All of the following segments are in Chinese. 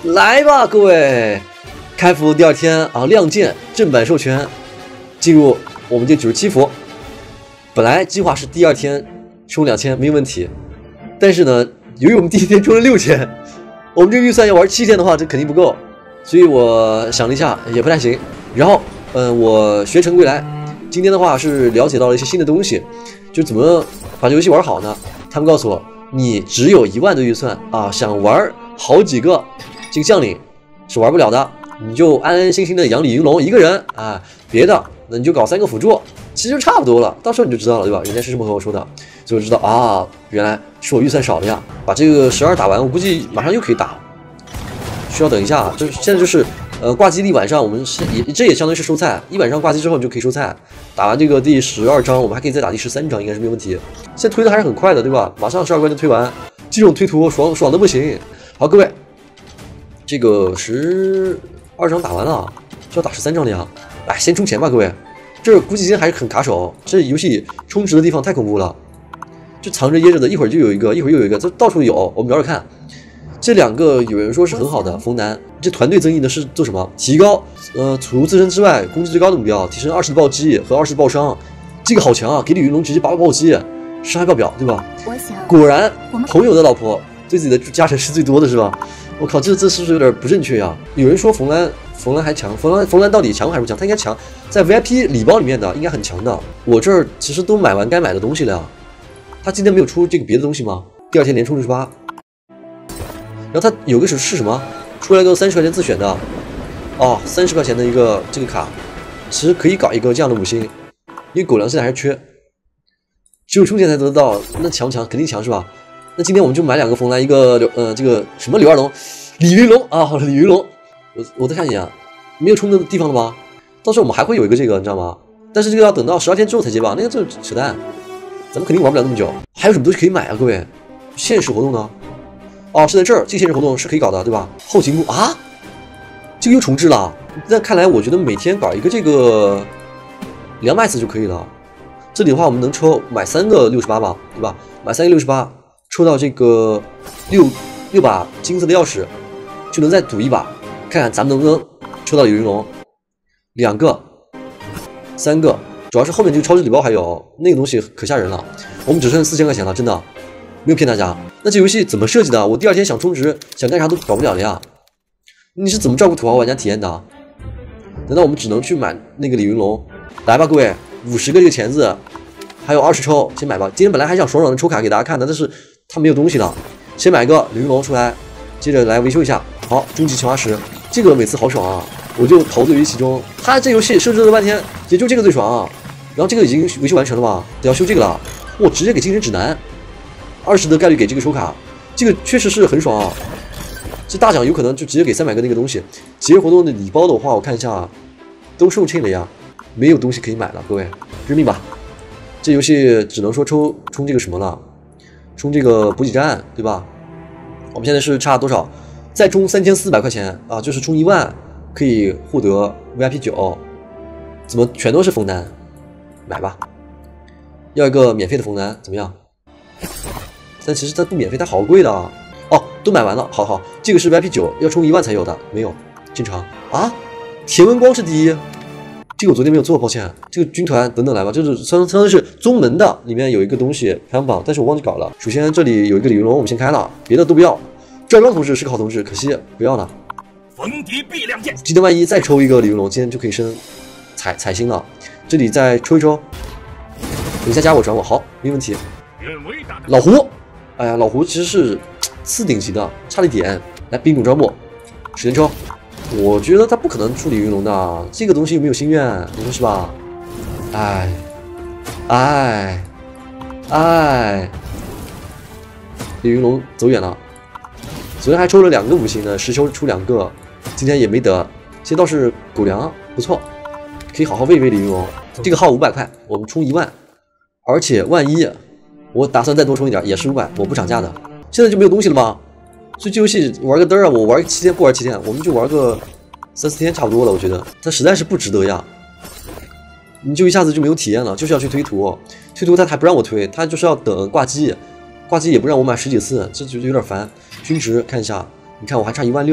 来吧，各位！开服第2天啊，亮剑正版授权，进入我们这97服。本来计划是第2天充2000没问题，但是呢，由于我们第1天充了6000，我们这个预算要玩7天的话，这肯定不够，所以我想了一下，也不太行。然后，我学成归来，今天的话是了解到了一些新的东西，就怎么把这游戏玩好呢？他们告诉我，你只有1万的预算啊，想玩好几个这个将领是玩不了的，你就安安心心的养李云龙一个人啊，别的那你就搞3个辅助，其实差不多了，到时候你就知道了，对吧？人家是这么和我说的，所以我知道啊，原来是我预算少了呀。把这个12打完，我估计马上又可以打，需要等一下，就是现在就是挂机一晚上，我们这也相当于是收菜，一晚上挂机之后你就可以收菜。打完这个第12章，我们还可以再打第13章，应该是没问题。现在推的还是很快的，对吧？马上12关就推完，这种推图爽的不行。好，各位，这个12章打完了，就要打13章了呀。哎，先充钱吧，各位。这估计今天还是很卡手，这游戏充值的地方太恐怖了，就藏着掖着的，一会儿就有一个，一会儿又有一个，这到处有。我们聊着看，这2个有人说是很好的冯南，这团队增益的是做什么？提高除自身之外攻击最高的目标，提升20的暴击和20的暴伤，这个好强啊！给李云龙直接8个暴击，伤害爆表，对吧？果然朋友的老婆对自己的加成是最多的，是吧？我靠，这是不是有点不正确呀？有人说冯兰还强，冯兰到底强还是不强？他应该强，在 VIP 礼包里面的应该很强的。我这儿其实都买完该买的东西了呀。他今天没有出这个别的东西吗？第2天连充68，然后他有个是什么？出来个30块钱自选的，哦，30块钱的一个这个卡，其实可以搞一个这样的5星，因为狗粮现在还是缺，只有充钱才得到，那强肯定强是吧？那今天我们就买2个冯兰，一个这个什么李云龙啊，李云龙，我再看一眼，没有充的地方了吗？到时候我们还会有一个这个，你知道吗？但是这个要等到12天之后才接吧，那个这扯淡，咱们肯定玩不了那么久。还有什么东西可以买啊，各位？限时活动呢？哦，是在这儿，这个限时活动是可以搞的，对吧？后勤部啊，这个又重置了。那看来我觉得每天搞一个这个2麦斯就可以了。这里的话，我们能买3个68吧，对吧？买3个68，抽到这个6把金色的钥匙，就能再赌一把，看看咱们能不能抽到李云龙。2个、3个，主要是后面这个超市礼包还有那个东西可吓人了。我们只剩4000块钱了，真的没有骗大家。那这游戏怎么设计的？我第2天想充值，想干啥都搞不了了呀！你是怎么照顾土豪玩家体验的？难道我们只能去买那个李云龙？来吧，各位，50个这个钳子，还有20抽，先买吧。今天本来还想爽爽的抽卡给大家看的，但是他没有东西了，先买个李云龙出来，接着来维修一下。好，终极青花石，这个每次好爽啊！我就陶醉于其中。他这游戏设置了半天，也就这个最爽啊。然后这个已经维修完成了吧？得要修这个了。我直接给精神指南，20的概率给这个抽卡，这个确实是很爽啊。这大奖有可能就直接给300个那个东西。节日活动的礼包的话，我看一下都售罄了呀，没有东西可以买了，各位认命吧。这游戏只能说充这个什么了，充这个补给站，对吧？我们现在是差多少？再充3400块钱啊，就是充1万可以获得 VIP 9，怎么全都是枫丹？买吧，要一个免费的枫丹怎么样？但其实它不免费，它好贵的啊！哦，都买完了，好，这个是 VIP 9，要充1万才有的，没有，正常啊。田文光是第1，这个我昨天没有做，抱歉。这个军团等等来吧，就是相当于是宗门的，里面有一个东西排行榜，但是我忘记搞了。首先这里有一个李云龙，我们先开了，别的都不要。赵刚同志是个好同志，可惜不要了。 逢敌必亮剑。 今天万一再抽一个李云龙，今天就可以升彩星了。这里再抽一抽，等一下加我转我，好，没问题。老胡，哎呀，老胡其实是次顶级的，差了一点。来，兵种招募，时间抽。我觉得他不可能出李云龙的，这个东西又没有心愿，你说是吧？李云龙走远了。昨天还抽了2个5星呢，10抽出2个，今天也没得。现在倒是狗粮不错，可以好好喂喂李云龙。这个号500块，我们充1万，而且万一我打算再多充一点，也是500，我不涨价的。现在就没有东西了吗？所以这游戏玩个嘚儿啊！我玩7天不玩7天，我们就玩个3、4天差不多了。我觉得它实在是不值得呀！你就一下子就没有体验了，就是要去推图，推图他还不让我推，他就是要等挂机，挂机也不让我买10几次，这就有点烦。均值看一下，你看我还差16000，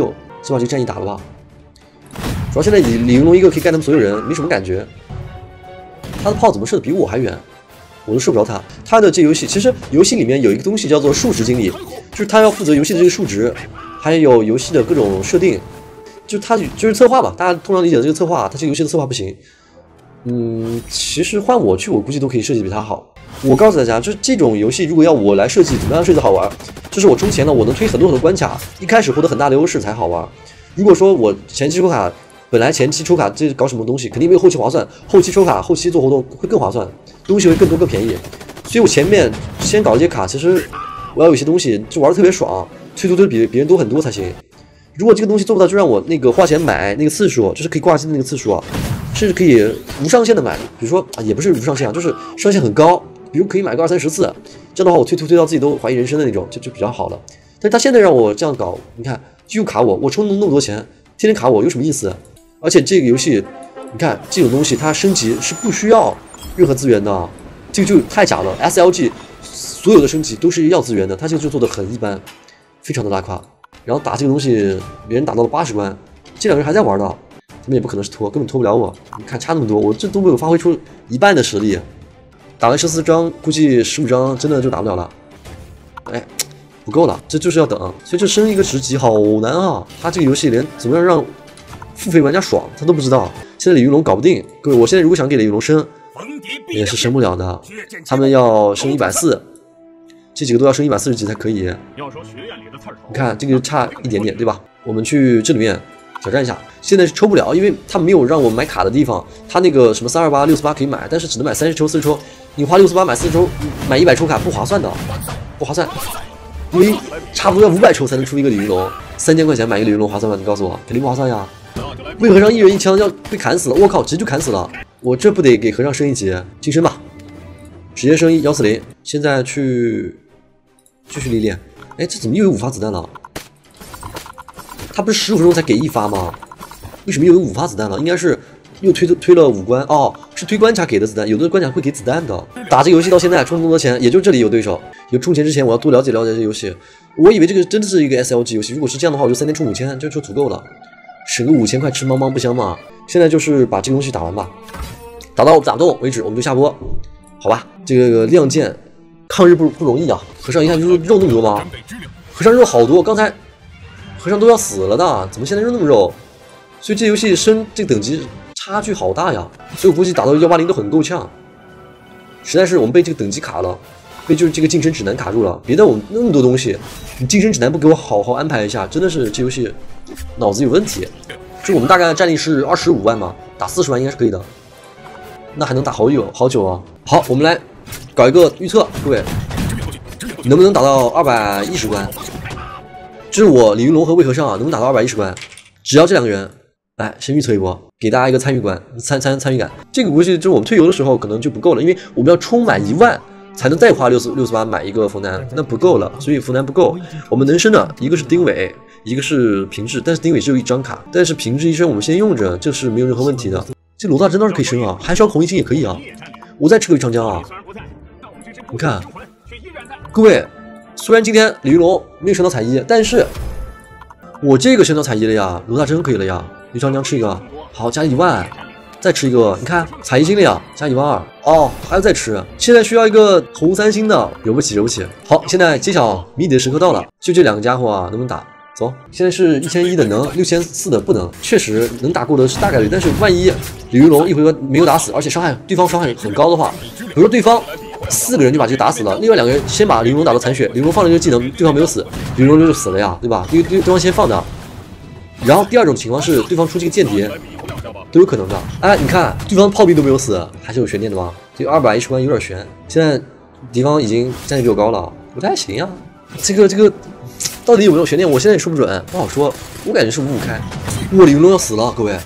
就把这个战役打了吧。主要现在李云龙一个可以干他们所有人，没什么感觉。他的炮怎么射的比我还远？我都射不着他。他的这游戏其实游戏里面有一个东西叫做数值经理，就是他要负责游戏的这个数值，还有游戏的各种设定。就是他就是策划吧，大家通常理解的这个策划，他这个游戏的策划不行。其实换我去，我估计都可以设计比他好。我告诉大家，就是这种游戏，如果要我来设计，怎么样设计好玩？就是我充钱了，我能推很多关卡，一开始获得很大的优势才好玩。如果说我前期抽卡，本来前期抽卡这搞什么东西，肯定没有后期划算，后期抽卡，后期做活动会更划算，东西会更多更便宜。所以我前面先搞这些卡，其实我要有些东西就玩的特别爽，推比别人多很多才行。如果这个东西做不到，就让我那个花钱买那个次数，就是可以挂机的那个次数啊，甚至可以无上限的买。比如说也不是无上限啊，就是上限很高，比如可以买个20-30次，这样的话我推到自己都怀疑人生的那种，就比较好了。但是他现在让我这样搞，你看又卡我充那么多钱，天天卡我有什么意思？而且这个游戏，你看这种东西它升级是不需要任何资源的，这个就太假了。SLG 所有的升级都是要资源的，它这个就做的很一般，非常的拉胯。然后打这个东西，别人打到了80关，这两个人还在玩的，他们也不可能是拖，根本拖不了我。你看差那么多，我这都没有发挥出一半的实力。打完14章，估计15章真的就打不了了。哎，不够了，这就是要等，所以这升一个职级好难啊！他这个游戏连怎么样让付费玩家爽，他都不知道。现在李云龙搞不定，各位，我现在如果想给李云龙升，也是升不了的，他们要升140。这几个都要升140级才可以。你看这个差一点点，对吧？我们去这里面挑战一下。现在是抽不了，因为他没有让我买卡的地方。他那个什么328、68可以买，但是只能买30抽、40抽。你花68买40抽，买100抽卡不划算的，不划算。因为差不多要500抽才能出一个李云龙，3000块钱买一个李云龙划算吗？你告诉我，肯定不划算呀。魏和尚一人一枪要被砍死了，我靠，直接就砍死了。我这不得给和尚升一级，晋升吧，直接升140。现在去。继续历练，哎，这怎么又有5发子弹了？他不是15分钟才给1发吗？为什么又有5发子弹了？应该是又推了5关哦，是推关卡给的子弹，有的关卡会给子弹的。打这个游戏到现在充这么多钱，也就这里有对手。有充钱之前，我要多了解这游戏。我以为这个真的是一个 SLG 游戏，如果是这样的话，我就3天充5000就足够了，省个5000块吃茫茫不香嘛。现在就是把这个东西打完吧，打到打不动为止，我们就下播，好吧？这个亮剑。抗日不容易啊！和尚一看就是肉那么多吗？和尚肉好多，刚才和尚都要死了的，怎么现在肉那么肉？所以这游戏升这个等级差距好大呀！所以我估计打到180都很够呛。实在是我们被这个等级卡了，被就是这个晋升指南卡住了。别的我们那么多东西，你晋升指南不给我好好安排一下，真的是这游戏脑子有问题。就我们大概战力是25万嘛，打40万应该是可以的。那还能打好久啊！好，我们来。搞一个预测，各位，能不能打到210关？这是我李云龙和魏和尚啊，能不能打到210关？只要这两个人，来先预测一波，给大家一个参与感。这个估计就是我们退游的时候可能就不够了，因为我们要充满1万才能再花68买一个符南，那不够了，所以符南不够。我们能升的一个是丁伟，一个是平治，但是丁伟只有1张卡，但是平治一升我们先用着，这是没有任何问题的。这罗大真倒是可以升啊，寒烧红一星也可以啊。我再吃个鱼长江啊！你看，各位，虽然今天李云龙没有升到彩1，但是我这个升到彩1了呀，罗大真可以了呀。鱼长江吃一个，好，加1万，再吃一个，你看彩1星了呀，加1万2，哦，还要再吃。现在需要一个红3星的，惹不起。好，现在揭晓谜底的时刻到了，就这两个家伙啊，能不能打？走，现在是1100的能，6400的不能，确实能打过的是大概率，但是万一李云龙一回合没有打死，而且对方伤害很高的话，比如说对方4个人就把这个打死了，另外2个人先把李云龙打到残血，李云龙放了这个技能，对方没有死，李云龙就死了呀，对吧？对方先放的。然后第二种情况是对方出这个间谍，都有可能的。哎，你看对方炮兵都没有死，还是有悬念的吧？这个210关有点悬，现在敌方已经战力比我高了，不太行呀。这个。到底有没有悬念？我现在也说不准，不好说。我感觉是55开。哇，李云龙要死了，各位！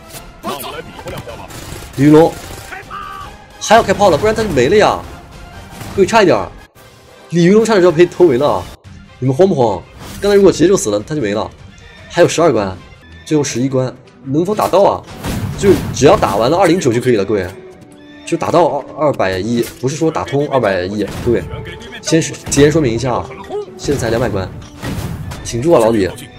李云龙还要开炮了，不然他就没了呀！各位差一点，李云龙差点就要被偷没了，你们慌不慌？刚才如果直接就死了，他就没了。还有12关，最后11关，能否打到啊？就只要打完了209就可以了，各位。就打到210，不是说打通210，各位。先提前说明一下啊，现在才200关。挺住啊，老李！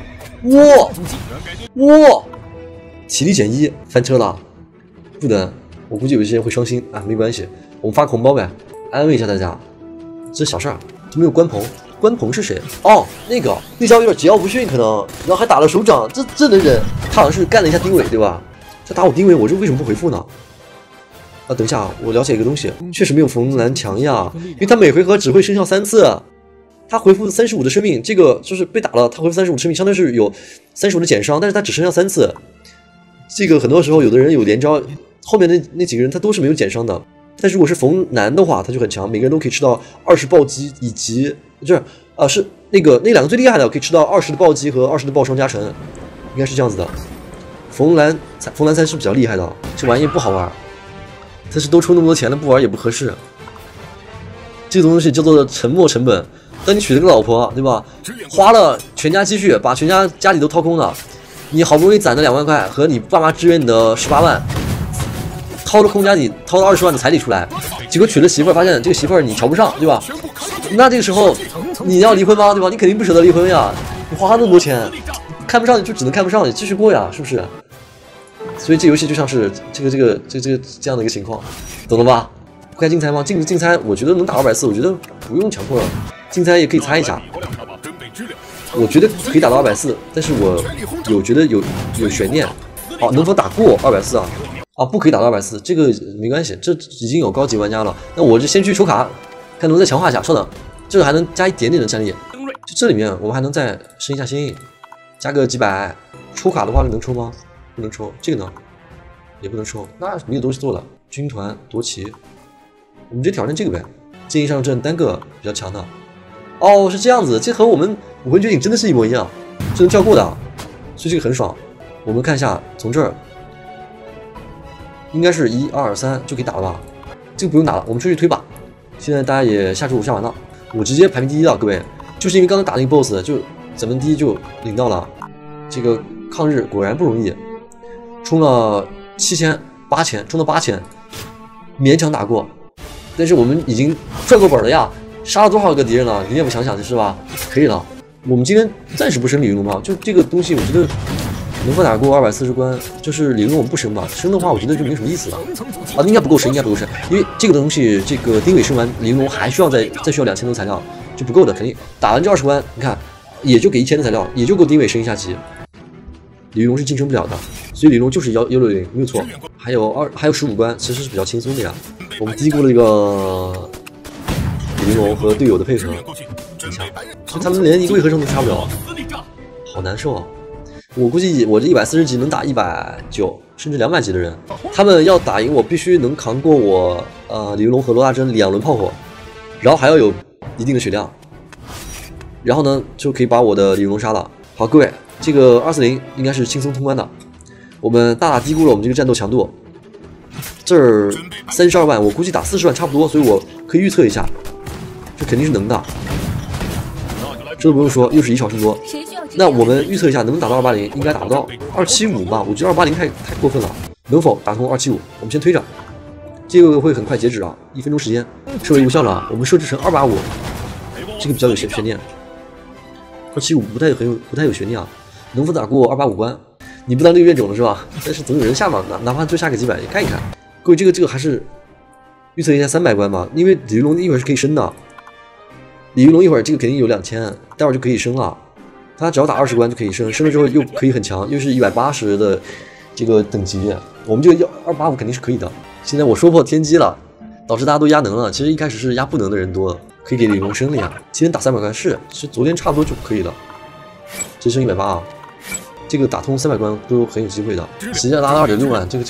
哇哇！体力减1，翻车了，不能。我估计有些人会伤心啊，没关系，我们发红包呗，安慰一下大家。这小事儿，怎么有关鹏？关鹏是谁？哦，那家伙有点桀骜不驯，可能，然后还打了手掌，这能忍？他好像是干了一下丁伟，对吧？他打我丁伟，我这为什么不回复呢？啊，等一下，我了解一个东西，确实没有冯兰强呀，因为他每回合只会生效3次，他回复35的生命，这个就是被打了，他回复35的生命，相当于是有35的减伤，但是他只生效3次。这个很多时候有的人有连招，后面那几个人他都是没有减伤的。但如果是冯南的话，他就很强，每个人都可以吃到20暴击，以及是那2个最厉害的，可以吃到20的暴击和20的爆伤加成，应该是这样子的。冯兰3是比较厉害的，这玩意不好玩，但是都出那么多钱了，不玩也不合适。这个东西叫做沉没成本。当你娶了个老婆，对吧？花了全家积蓄，把全家里都掏空了，你好不容易攒的2万块和你爸妈支援你的18万。掏了空家里掏了20万的彩礼出来，结果娶了媳妇儿，发现这个媳妇儿你瞧不上，对吧？那这个时候你要离婚吗？对吧？你肯定不舍得离婚呀！你花那么多钱，看不上你就只能看不上你，继续过呀，是不是？所以这游戏就像是这样的一个情况，懂了吧？不该竞猜吗？竞猜，我觉得能打240，我觉得不用强迫了，竞猜也可以猜一下。我觉得可以打到240，但是我觉得有悬念。哦，能否打过240啊？啊，不可以打到240，这个没关系，这已经有高级玩家了。那我就先去抽卡，看能不能再强化一下。稍等，这个还能加一点点的战力，就这里面我们还能再升一下星，加个几百。抽卡的话能抽吗？不能抽。这个呢，也不能抽。那没有东西做了。军团夺旗，我们就挑战这个呗。建议上阵单个比较强的。哦，是这样子，这和我们武魂绝顶真的是一模一样，这能跳过的，所以这个很爽。我们看一下，从这儿。应该是1、2、3就可以打了吧？这个不用打了，我们出去推吧。现在大家也下周5下完了，我直接排名第1了，各位，就是因为刚刚打那个 BOSS， 就咱们第1就领到了。这个抗日果然不容易，冲了7000、8000，冲到8000，勉强打过。但是我们已经赚过本了呀，杀了多少个敌人了？你也不想想是吧？可以了。我们今天暂时不升李云龙吧，就这个东西，我觉得。能否打过240关？就是理论我们不升吧，升的话我觉得就没什么意思了。啊，应该不够升，应该不够升，因为这个东西，这个丁伟升完，李云龙还需要再需要2000多材料，就不够的，肯定打完这20关，你看也就给1000的材料，也就够丁伟升一下级。李云龙是晋升不了的，所以李云龙就是160，没有错。还有15关，其实是比较轻松的呀。我们低估了一个李云龙和队友的配合很强，所以他们连一个回合声都差不了，好难受啊。我估计我这140级能打190甚至200级的人，他们要打赢我，必须能扛过我李云龙和罗大珍2轮炮火，然后还要有一定的血量，然后呢就可以把我的李云龙杀了。好，各位，这个240应该是轻松通关的，我们大大低估了我们这个战斗强度。这儿32万，我估计打40万差不多，所以我可以预测一下，这肯定是能的，这都不用说，又是以少胜多。那我们预测一下，能不能打到280？应该打不到275吧？我觉得280太过分了。能否打通275？我们先推着，这个会很快截止啊，1分钟时间，设为无效了。我们设置成285，这个比较有悬念。275不太有悬念啊。能否打过285关？你不当这个冤种了是吧？但是总有人下嘛，哪怕就下个几百，也看一看。各位，这个还是预测一下300关吧，因为李云龙一会儿是可以升的。李云龙一会儿这个肯定有2000，待会儿就可以升了。他只要打20关就可以升，升了之后又可以很强，又是180的这个等级，我们这个285肯定是可以的。现在我说破天机了，导致大家都压能了。其实一开始是压不能的人多，可以给李云龙升了呀。今天打300关是昨天差不多就可以了，直升180啊，这个打通300关都很有机会的。实际上拉到2.6万，这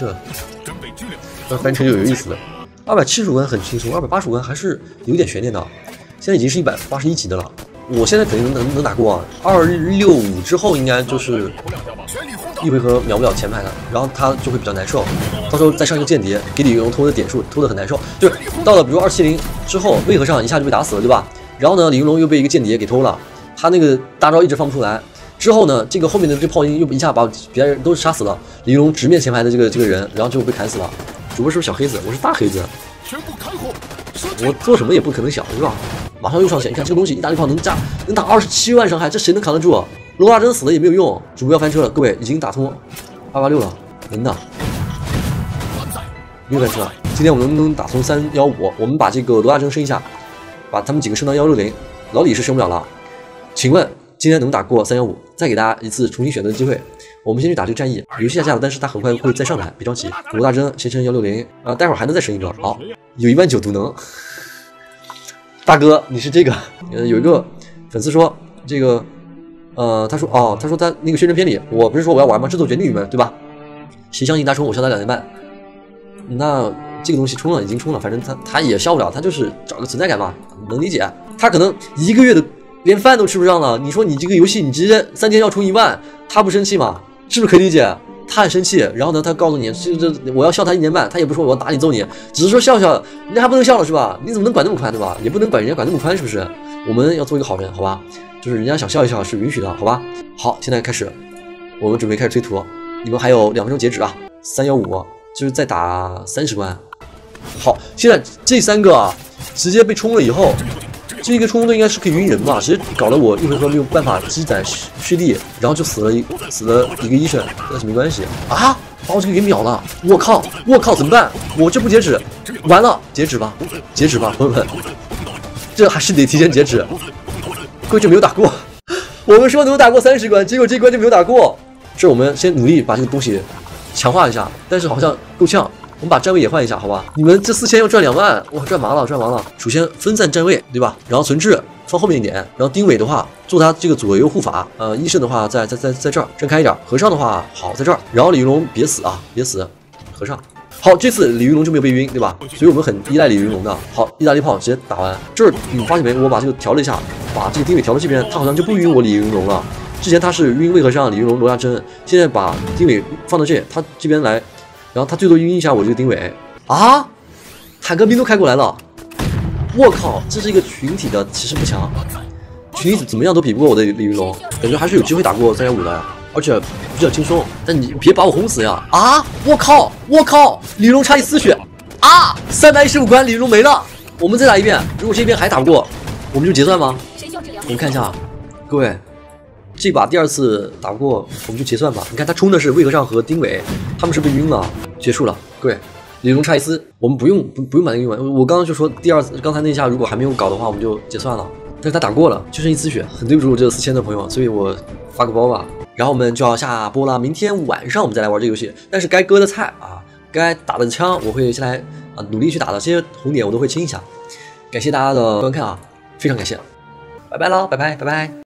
翻车就有意思了。270关很轻松，285关还是有点悬念的。现在已经是181级的了。我现在肯定能打过啊，265之后应该就是一回合秒不了前排的，然后他就会比较难受，到时候再上一个间谍，给李云龙偷的点数偷的很难受，就是到了比如270之后，回合上一下就被打死了，对吧？然后呢，李云龙又被一个间谍给偷了，他那个大招一直放不出来，之后呢，这个后面的这炮兵又一下把别人都杀死了，李云龙直面前排的这个人，然后就被砍死了。主播是不是小黑子？我是大黑子。 我做什么也不可能小，是吧？马上又上线，你看这个东西，意大利炮能打27万伤害，这谁能扛得住？罗拉真死了也没有用，主播要翻车了，各位已经打通286了，能的，没有翻车。今天我们能不能打通315？我们把这个罗拉真升一下，把他们几个升到160，老李是升不了了。请问今天能打过315？再给大家一次重新选择的机会。我们先去打这个战役，游戏下架了，但是他很快会再上来，别着急。罗大真先升160啊，待会儿还能再升一个。好，有19000毒能。大哥，你是这个？有一个粉丝说这个，他说他那个宣传片里，我不是说我要玩吗？制作决定你们，对吧？谁相信他充，我笑他2年半。那这个东西充了，已经充了，反正他也笑不了，他就是找个存在感嘛，能理解。他可能1个月的连饭都吃不上了，你说你这个游戏你直接3天要充1万，他不生气吗？是不是可以理解？他很生气，然后呢，他告诉你，我要笑他1年半，他也不说我要打你揍你，只是说笑笑，人家还不能笑了是吧？你怎么能管那么宽对吧？也不能管人家管那么宽是不是？我们要做一个好人好吧？就是人家想笑一笑是允许的好吧？好，现在开始，我们准备开始推图，你们还有2分钟截止啊，315就是再打30关。好，现在这3个啊，直接被冲了以后。这个冲动应该是可以晕人吧，直接搞得我一回合没有办法积攒蓄力，然后就死了一个医生，但是没关系啊，把我这个给秒了，我靠，怎么办？我这不截止，完了，截止吧，朋友们，这还是得提前截止。各位就没有打过，我们说能打过30关，结果这关就没有打过。这我们先努力把这个东西强化一下，但是好像够呛。我们把站位也换一下，好吧？你们这4000要赚2万，哇，赚麻了！首先分散站位，对吧？然后存质放后面一点，然后丁伟的话做他这个左右护法，医生的话在这儿站开一点，和尚的话好在这儿，然后李云龙别死啊，别死，和尚。好，这次李云龙就没有被晕，对吧？所以我们很依赖李云龙的。好，意大利炮直接打完，这儿你发现没？我把这个调了一下，把这个丁伟调到这边，他好像就不晕我李云龙了。之前他是晕魏和尚、李云龙、罗家珍，现在把丁伟放到这，他这边来。然后他最多晕一下我这个丁伟啊，坦克兵都开过来了，我靠，这是一个群体的，其实不强，群体怎么样都比不过我的李云龙，感觉还是有机会打过315的，而且比较轻松。但你别把我轰死呀！啊，我靠，李云龙差一丝血啊，315关李云龙没了，我们再打一遍，如果这边还打不过，我们就结算吗？我们看一下，各位。这把第2次打不过，我们就结算吧。你看他冲的是魏和尚和丁伟，他们是被晕了，结束了。各位，李荣差一丝，我们不用把那个晕完。我刚刚就说刚才那一下如果还没有搞的话，我们就结算了。但是他打过了，就剩一丝血，很对不住我这4000的朋友，所以我发个包吧。然后我们就要下播了，明天晚上我们再来玩这个游戏。但是该割的菜啊，该打的枪，我会先来努力去打的，这些红点我都会清一下。感谢大家的观看啊，非常感谢，拜拜了，拜拜。